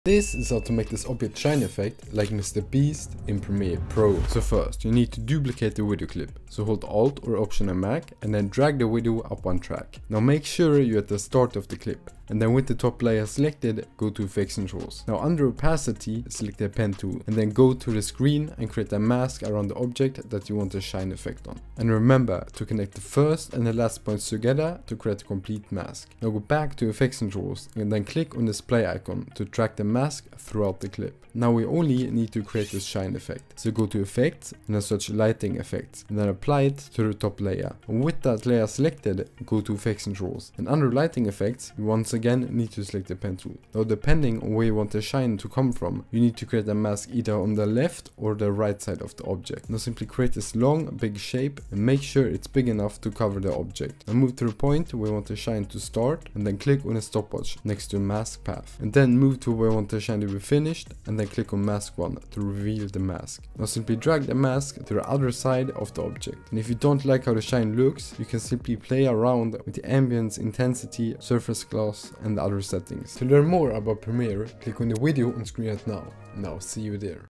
This is how to make this object shine effect like MrBeast in Premiere Pro. So first, you need to duplicate the video clip. So hold Alt or Option and Mac and then drag the video up one track. Now make sure you're at the start of the clip. And then with the top layer selected, go to Effects Controls. Now under Opacity, select the pen tool and then go to the screen and create a mask around the object that you want a shine effect on. And remember to connect the first and the last points together to create a complete mask. Now go back to Effects Controls and then click on this play icon to track the mask throughout the clip. Now we only need to create this shine effect. So go to Effects and then search Lighting Effects and then apply it to the top layer. And with that layer selected, go to Effects Controls. And under Lighting Effects, you once again need to select the pen tool. Now depending on where you want the shine to come from, you need to create a mask either on the left or the right side of the object. Now simply create this long, big shape and make sure it's big enough to cover the object. Now move to the point where you want the shine to start and then click on a stopwatch next to mask path. And then move to where you want the shine to be finished and then click on mask 1 to reveal the mask. Now simply drag the mask to the other side of the object. And if you don't like how the shine looks, you can simply play around with the ambience, intensity, surface gloss and other settings. To learn more about Premiere, click on the video on screen right now. Now see you there.